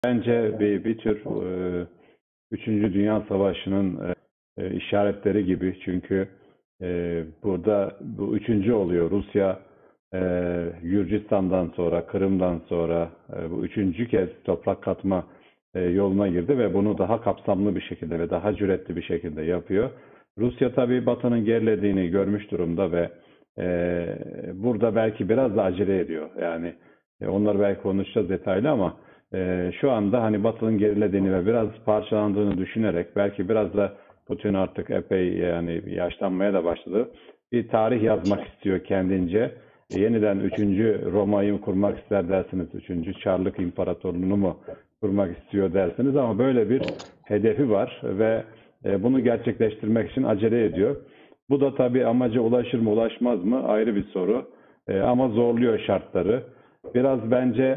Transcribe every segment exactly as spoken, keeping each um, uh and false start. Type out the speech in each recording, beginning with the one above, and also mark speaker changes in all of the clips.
Speaker 1: Bence bir, bir tür e, Üçüncü Dünya Savaşı'nın e, e, işaretleri gibi. Çünkü e, burada bu üçüncü oluyor. Rusya e, Gürcistan'dan sonra, Kırım'dan sonra e, bu üçüncü kez toprak katma e, yoluna girdi ve bunu daha kapsamlı bir şekilde ve daha cüretli bir şekilde yapıyor. Rusya tabii Batı'nın gerilediğini görmüş durumda ve e, burada belki biraz da acele ediyor. Yani e, onları belki konuşacağız detaylı ama ee, şu anda hani Batı'nın gerilediğini ve biraz parçalandığını düşünerek belki biraz da Putin artık epey yani yaşlanmaya da başladı. Bir tarih yazmak istiyor kendince. E, yeniden üçüncü Roma'yı mı kurmak ister dersiniz, üçüncü Çarlık İmparatorluğunu mu kurmak istiyor dersiniz ama böyle bir hedefi var ve e, bunu gerçekleştirmek için acele ediyor. Bu da tabii amaca ulaşır mı ulaşmaz mı ayrı bir soru. E, ama zorluyor şartları. Biraz bence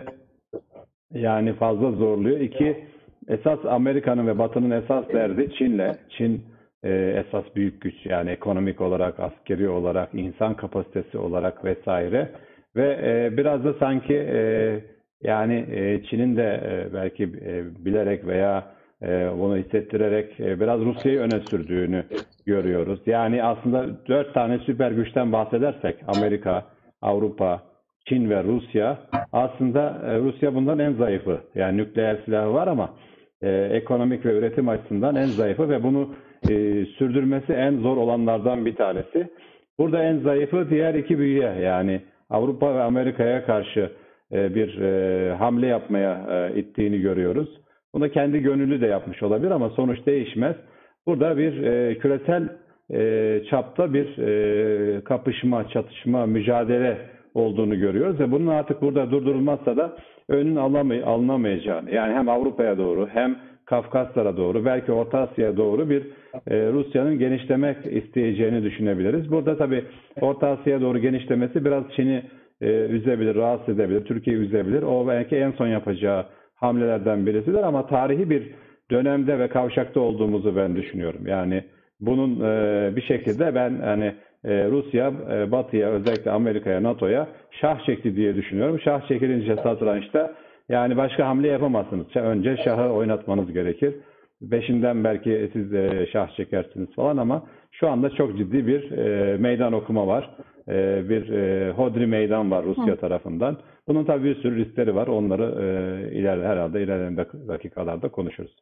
Speaker 1: yani fazla zorluyor. İki, esas Amerika'nın ve Batı'nın esas derdi Çin'le. Çin e, esas büyük güç yani ekonomik olarak, askeri olarak, insan kapasitesi olarak vesaire. Ve e, biraz da sanki e, yani e, Çin'in de e, belki e, bilerek veya e, bunu hissettirerek e, biraz Rusya'yı öne sürdüğünü görüyoruz. Yani aslında dört tane süper güçten bahsedersek Amerika, Avrupa, Çin ve Rusya aslında e, Rusya bundan en zayıfı. Yani nükleer silahı var ama e, ekonomik ve üretim açısından en zayıfı ve bunu e, sürdürmesi en zor olanlardan bir tanesi. Burada en zayıfı diğer iki büyüye yani Avrupa ve Amerika'ya karşı e, bir e, hamle yapmaya e, ittiğini görüyoruz. Bunu kendi gönüllü de yapmış olabilir ama sonuç değişmez. Burada bir e, küresel e, çapta bir e, kapışma, çatışma, mücadele olduğunu görüyoruz ve bunun artık burada durdurulmazsa da önün alınamay alınamayacağını yani hem Avrupa'ya doğru hem Kafkaslara doğru belki Orta Asya'ya doğru bir e, Rusya'nın genişlemek isteyeceğini düşünebiliriz. Burada tabii Orta Asya'ya doğru genişlemesi biraz Çin'i e, üzebilir, rahatsız edebilir, Türkiye'yi üzebilir. O belki en son yapacağı hamlelerden birisidir ama tarihi bir dönemde ve kavşakta olduğumuzu ben düşünüyorum. Yani bunun e, bir şekilde ben hani e, Rusya e, Batı'ya özellikle Amerika'ya, NATO'ya şah çekti diye düşünüyorum. Şah çekilince satrançta yani başka hamle yapamazsınız. Önce şahı oynatmanız gerekir. Beşinden belki siz de şah çekersiniz falan ama şu anda çok ciddi bir e, meydan okuma var. E, bir e, hodri meydan var Rusya
Speaker 2: Hı.
Speaker 1: tarafından. Bunun tabii bir sürü riskleri var. Onları e, ileride herhalde ilerleyen dakikalarda konuşuruz.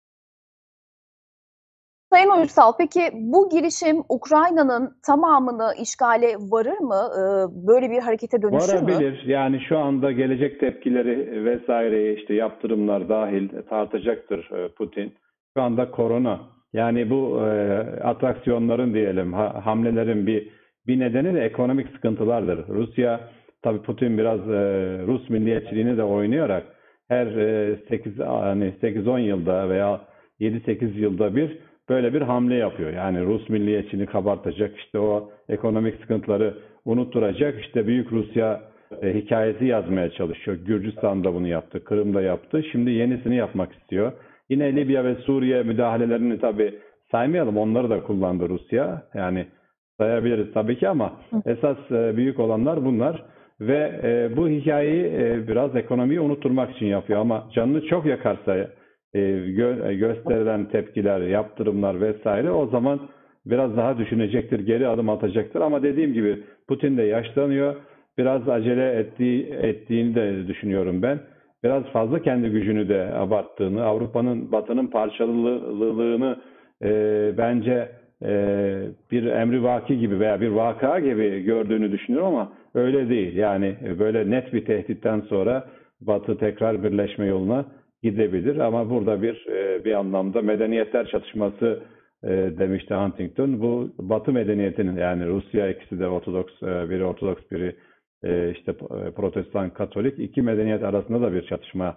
Speaker 2: Sayın Uysal, peki bu girişim Ukrayna'nın tamamını işgale varır mı? Ee, Böyle bir harekete dönüşür mü?
Speaker 1: Varabilir. Yani şu anda gelecek tepkileri vesaire işte yaptırımlar dahil tartacaktır e, Putin. Şu anda korona yani bu e, atraksiyonların diyelim ha, hamlelerin bir bir nedeni de ekonomik sıkıntılardır. Rusya tabii Putin biraz e, Rus milliyetçiliğini de oynayarak her e, sekiz hani sekiz on yılda veya yedi sekiz yılda bir böyle bir hamle yapıyor. Yani Rus milliyetçiliğini kabartacak işte o ekonomik sıkıntıları unutturacak işte Büyük Rusya e, hikayesi yazmaya çalışıyor. Gürcistan'da bunu yaptı, Kırım'da yaptı. Şimdi yenisini yapmak istiyor. Yine Libya ve Suriye müdahalelerini tabii saymayalım. Onları da kullandı Rusya. Yani sayabiliriz tabii ki ama
Speaker 2: Hı.
Speaker 1: esas e, büyük olanlar bunlar. Ve e, bu hikayeyi e, biraz ekonomiyi unutturmak için yapıyor. Ama canını çok yakarsa e, gö- gösterilen tepkiler, yaptırımlar vesaire o zaman biraz daha düşünecektir, geri adım atacaktır. Ama dediğim gibi Putin de yaşlanıyor. Biraz acele ettiği, ettiğini de düşünüyorum ben. Biraz fazla kendi gücünü de abarttığını, Avrupa'nın, Batı'nın parçalılığını e, bence e, bir emrivaki gibi veya bir vaka gibi gördüğünü düşünüyorum ama öyle değil. Yani böyle net bir tehditten sonra Batı tekrar birleşme yoluna gidebilir. Ama burada bir e, bir anlamda medeniyetler çatışması e, demişti Huntington. Bu Batı medeniyetinin yani Rusya ikisi de Ortodoks, e, biri Ortodoks biri e, işte e, Protestan Katolik iki medeniyet arasında da bir çatışma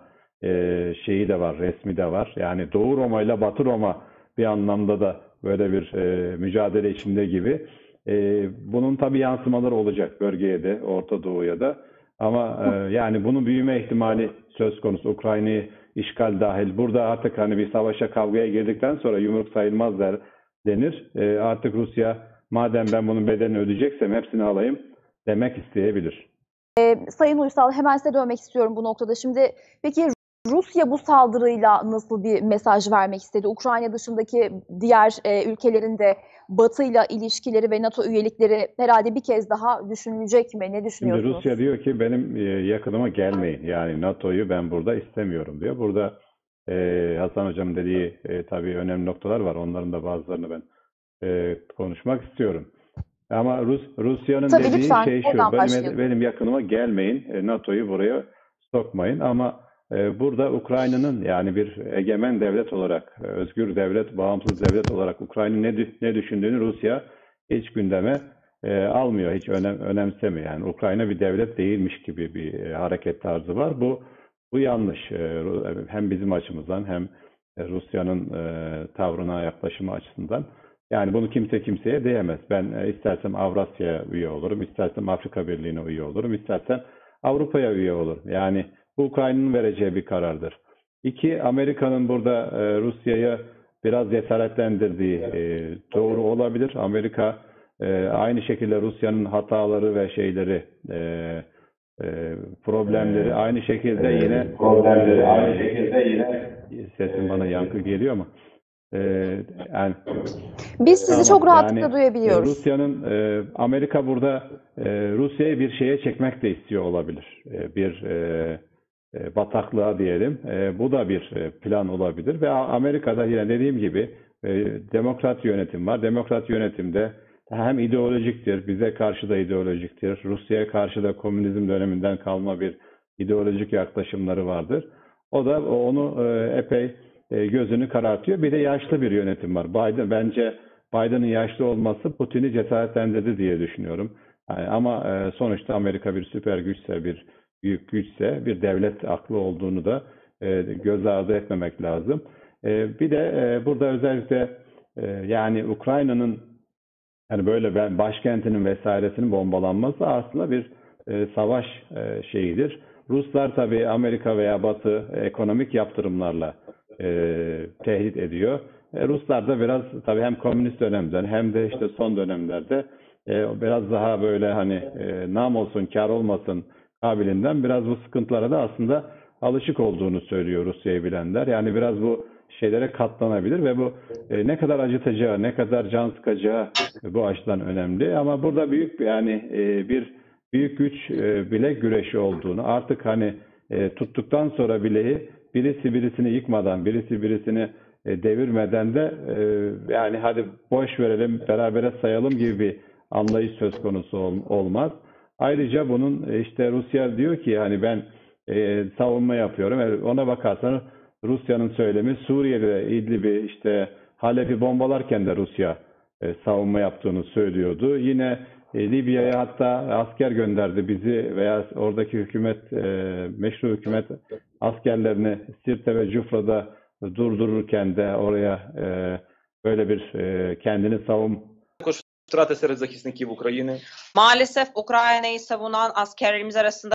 Speaker 1: e, şeyi de var, resmi de var. Yani Doğu Roma ile Batı Roma bir anlamda da böyle bir e, mücadele içinde gibi. E, bunun tabii yansımaları olacak bölgeye de, Orta Doğu'ya da. Ama e, yani bunun büyüme ihtimali söz konusu. Ukrayna'yı işgal dahil. Burada artık hani bir savaşa kavgaya girdikten sonra yumruk sayılmaz der, denir. E, artık Rusya madem ben bunun bedelini ödeyeceksem hepsini alayım demek isteyebilir.
Speaker 2: Sayın Uysal, hemen size dönmek istiyorum bu noktada. Şimdi peki Rusya bu saldırıyla nasıl bir mesaj vermek istedi? Ukrayna dışındaki diğer e, ülkelerin de Batı'yla ilişkileri ve NATO üyelikleri herhalde bir kez daha düşünülecek mi? Ne
Speaker 1: Şimdi
Speaker 2: düşünüyorsunuz?
Speaker 1: Rusya diyor ki benim e, yakınıma gelmeyin. Yani NATO'yu ben burada istemiyorum diyor. Burada e, Hasan Hocam dediği e, tabii önemli noktalar var. Onların da bazılarını ben e, konuşmak istiyorum. Ama Rus Rusya'nın
Speaker 2: Tabii
Speaker 1: dediği
Speaker 2: lütfen
Speaker 1: şey şu.
Speaker 2: oradan
Speaker 1: Benim
Speaker 2: başlayalım.
Speaker 1: benim yakınıma gelmeyin. e, NATO'yu buraya sokmayın. Ama e, burada Ukrayna'nın yani bir egemen devlet olarak, e, özgür devlet, bağımsız devlet olarak Ukrayna'nın ne dü- ne düşündüğünü Rusya hiç gündeme e, almıyor, hiç önem önemsemiyor. Yani Ukrayna bir devlet değilmiş gibi bir e, hareket tarzı var. Bu bu yanlış. E, Ru- hem bizim açımızdan hem e, Rusya'nın e, tavrına yaklaşımı açısından. Yani bunu kimse kimseye diyemez. Ben e, istersem Avrasya'ya üye olurum, istersem Afrika Birliği'ne üye olurum, istersem Avrupa'ya üye olurum. Yani bu Ukrayna'nın vereceği bir karardır. İki, Amerika'nın burada e, Rusya'yı biraz cesaretlendirdiği e, doğru olabilir. Amerika e, aynı şekilde Rusya'nın hataları ve şeyleri, e, e, problemleri aynı şekilde yine
Speaker 3: problemleri aynı
Speaker 1: e,
Speaker 3: şekilde yine
Speaker 1: sesim bana yankı geliyor ama e, yani
Speaker 2: Biz sizi
Speaker 1: tamam
Speaker 2: çok
Speaker 1: yani
Speaker 2: rahatlıkla
Speaker 1: e,
Speaker 2: duyabiliyoruz.
Speaker 1: Rusya'nın e, Amerika burada e, Rusya'yı bir şeye çekmek de istiyor olabilir. E, bir e, e, bataklığa diyelim. E, bu da bir e, plan olabilir ve A- Amerika'da yine dediğim gibi e, demokrat yönetim var. Demokrat yönetimde hem ideolojiktir, bize karşı da ideolojiktir. Rusya'ya karşı da komünizm döneminden kalma bir ideolojik yaklaşımları vardır. O da onu e, epey e, gözünü karartıyor. Bir de yaşlı bir yönetim var. Biden bence Biden'ın yaşlı olması Putin'i cesaretlendirdi diye düşünüyorum. Yani ama e, sonuçta Amerika bir süper güçse, bir büyük güçse, bir devlet aklı olduğunu da e, göz ardı etmemek lazım. E, bir de e, burada özellikle e, yani Ukrayna'nın hani böyle ben başkentinin vesairesinin bombalanması aslında bir e, savaş e, şeyidir. Ruslar tabii Amerika veya Batı ekonomik yaptırımlarla e, tehdit ediyor. E, Ruslar da biraz tabii hem komünist dönemden hem de işte son dönemlerde e, biraz daha böyle hani e, nam olsun kar olmasın kabilinden biraz bu sıkıntılara da aslında alışık olduğunu söylüyor Rusya'yı bilenler. Yani biraz bu şeylere katlanabilir ve bu e, ne kadar acıtacağı, ne kadar can sıkacağı bu açıdan önemli. Ama burada büyük bir yani e, bir büyük güç e, bilek güreşi olduğunu artık hani e, tuttuktan sonra bileği birisi birisini yıkmadan, birisi birisini e, devirmeden de e, yani hadi boş verelim, berabere sayalım gibi bir anlayış söz konusu ol, olmaz. Ayrıca bunun e, işte Rusya diyor ki hani ben e, savunma yapıyorum. E, ona bakarsanız Rusya'nın söylemi Suriye'de İdlib'i işte Halep'i bombalarken de Rusya e, savunma yaptığını söylüyordu. Yine e, Libya'ya hatta asker gönderdi bizi veya oradaki hükümet e, meşru hükümet askerlerini Sirte ve Cufra'da durdururken de oraya e, böyle bir e, kendini savun
Speaker 4: Втрати серед захисників України.
Speaker 5: Maalesef Ukrayna'yı savunan askerlerimiz arasında